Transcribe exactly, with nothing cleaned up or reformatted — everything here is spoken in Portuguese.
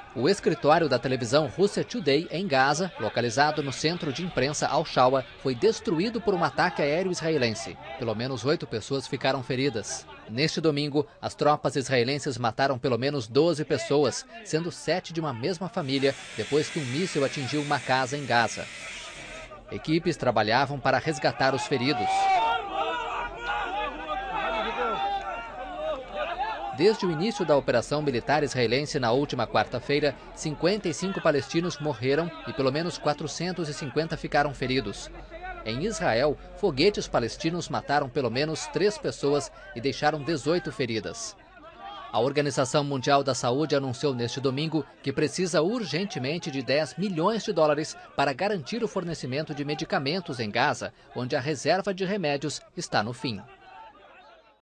O escritório da televisão Russia Today, em Gaza, localizado no centro de imprensa Al-Shawa, foi destruído por um ataque aéreo israelense. Pelo menos oito pessoas ficaram feridas. Neste domingo, as tropas israelenses mataram pelo menos doze pessoas, sendo sete de uma mesma família, depois que um míssil atingiu uma casa em Gaza. Equipes trabalhavam para resgatar os feridos. Desde o início da operação militar israelense na última quarta-feira, cinquenta e cinco palestinos morreram e pelo menos quatrocentos e cinquenta ficaram feridos. Em Israel, foguetes palestinos mataram pelo menos três pessoas e deixaram dezoito feridas. A Organização Mundial da Saúde anunciou neste domingo que precisa urgentemente de dez milhões de dólares para garantir o fornecimento de medicamentos em Gaza, onde a reserva de remédios está no fim.